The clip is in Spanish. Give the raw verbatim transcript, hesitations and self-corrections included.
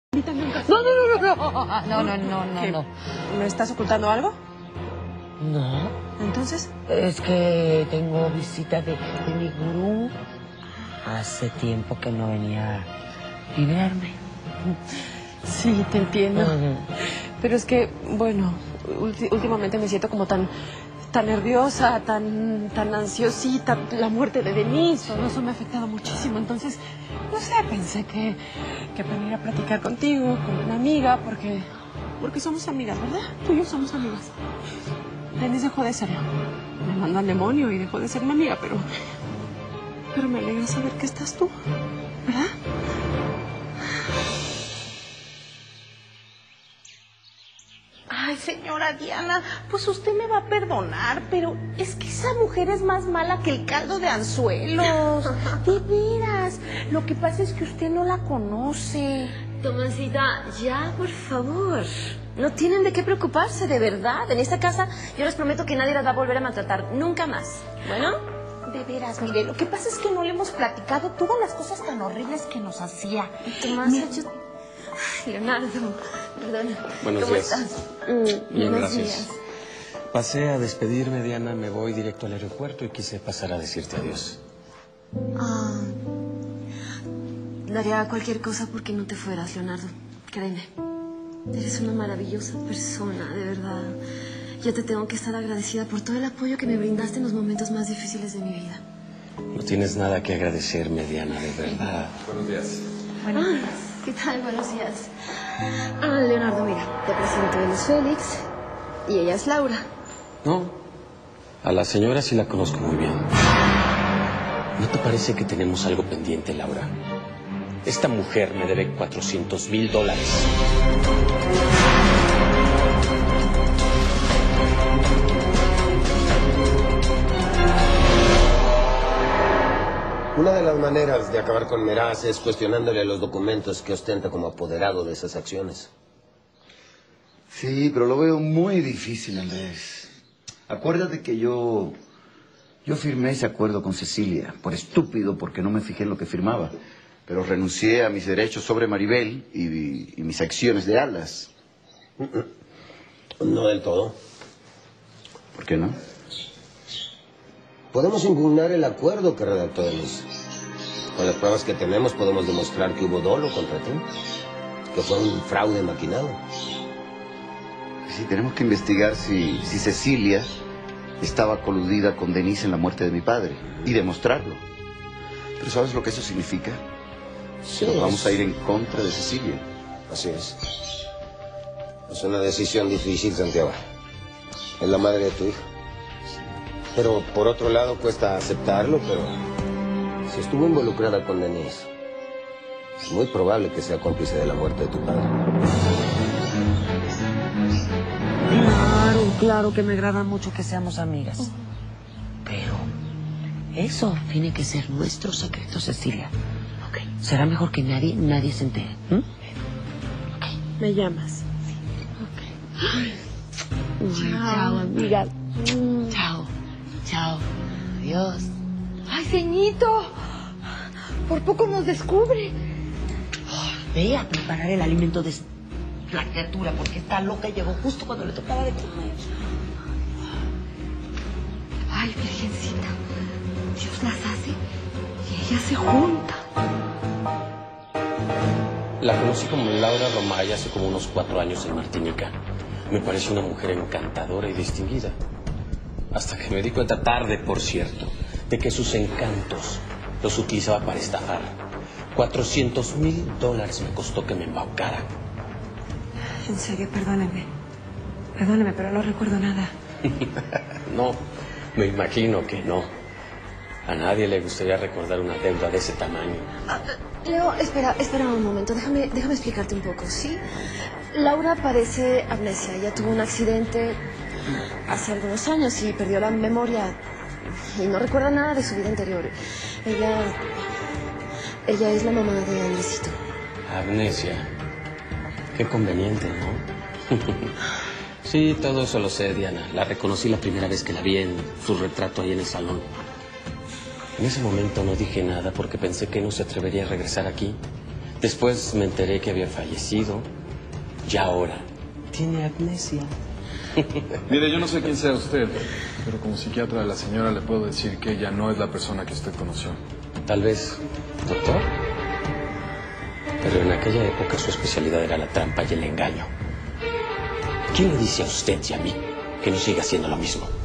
No, no, no, no, no, no, no, no, no, ¿Qué? no. ¿Me estás ocultando algo? No, ¿Entonces? es que tengo visita de, de mi gurú. Hace tiempo que no venía a verme. Sí, te entiendo. Uh-huh. Pero es que, bueno, últimamente me siento como tan, tan nerviosa, tan, tan ansiosita. La muerte de Denise, todo eso me ha afectado muchísimo. Entonces, no sé, pensé que, que venir a platicar contigo, con una amiga, porque, porque somos amigas, ¿verdad? Tú y yo somos amigas. Denise dejó de serlo. Me mandó al demonio y dejó de ser mi amiga, pero... Pero me alegra saber que estás tú, ¿verdad? Ay, señora Diana, pues usted me va a perdonar, pero es que esa mujer es más mala que el caldo de anzuelos. De veras. Lo que pasa es que usted no la conoce. Tomasita, ya, por favor. No tienen de qué preocuparse, de verdad. En esta casa yo les prometo que nadie las va a volver a maltratar. Nunca más. ¿Bueno? De veras, mire, lo que pasa es que no le hemos platicado todas las cosas tan horribles que nos hacía. Tomás, Mira, yo... Ay, Leonardo, perdón. Buenos ¿Cómo días. estás? Mm, Bien, Buenos gracias. días. Pasé a despedirme, Diana, me voy directo al aeropuerto y quise pasar a decirte adiós. Ah, daría cualquier cosa porque no te fueras, Leonardo. Créeme. Eres una maravillosa persona, de verdad. Yo te tengo que estar agradecida por todo el apoyo que me brindaste en los momentos más difíciles de mi vida. No tienes nada que agradecerme, Diana, de verdad. Buenos días. Buenos días. ¿Qué tal? Buenos días. Ah, Leonardo, mira, te presento, él es Félix y ella es Laura. No, a la señora sí la conozco muy bien. ¿No te parece que tenemos algo pendiente, Laura? Esta mujer me debe cuatrocientos mil dólares. Una de las maneras de acabar con Meraz es cuestionándole los documentos que ostenta como apoderado de esas acciones. Sí, pero lo veo muy difícil, Andrés. Acuérdate que yo... Yo firmé ese acuerdo con Cecilia, por estúpido, porque no me fijé en lo que firmaba. Pero renuncié a mis derechos sobre Maribel y, y mis acciones de Alas. No del todo. ¿Por qué no? Podemos impugnar el acuerdo que redactó Denise. Con las pruebas que tenemos podemos demostrar que hubo dolo contra ti, que fue un fraude maquinado. Sí, tenemos que investigar si, si Cecilia estaba coludida con Denise en la muerte de mi padre y demostrarlo. ¿Pero sabes lo que eso significa? Sí, Nos vamos es- a ir en contra de Cecilia. Así es. Es una decisión difícil, Santiago. Es la madre de tu hija. Pero por otro lado cuesta aceptarlo, pero si estuvo involucrada con Denise, es muy probable que sea cómplice de la muerte de tu padre. Claro, claro que me agrada mucho que seamos amigas. Pero eso tiene que ser nuestro secreto, Cecilia. Ok. Será mejor que nadie, nadie se entere. ¿Mm? Me llamas. Ay, chao, amiga. Chao, chao. Adiós. ¡Ay, ceñito! Por poco nos descubre. Ve a preparar el alimento de la criatura porque está loca y llegó justo cuando le tocaba de comer. Ay, virgencita, Dios las hace y ellas se juntan. La conocí como Laura Romay hace como unos cuatro años en Martinica. Me parece una mujer encantadora y distinguida. Hasta que me di cuenta tarde, por cierto, de que sus encantos los utilizaba para estafar. Cuatrocientos mil dólares me costó que me embaucara. En serio, perdóneme. Perdóneme, pero no recuerdo nada. No, me imagino que no. A nadie le gustaría recordar una deuda de ese tamaño. Ah, Leo, espera, espera un momento. Déjame, déjame explicarte un poco, ¿sí? Laura padece amnesia. Ella tuvo un accidente hace algunos años y perdió la memoria y no recuerda nada de su vida anterior. Ella... Ella es la mamá de Andresito. Amnesia. Qué conveniente, ¿no? Sí, todo eso lo sé, Diana. La reconocí la primera vez que la vi en su retrato ahí en el salón. En ese momento no dije nada porque pensé que no se atrevería a regresar aquí. Después me enteré que había fallecido y ahora tiene amnesia. Mire, yo no sé quién sea usted, pero como psiquiatra de la señora le puedo decir que ella no es la persona que usted conoció. Tal vez, doctor. Pero en aquella época su especialidad era la trampa y el engaño. ¿Quién le dice a usted y a mí que no siga haciendo lo mismo?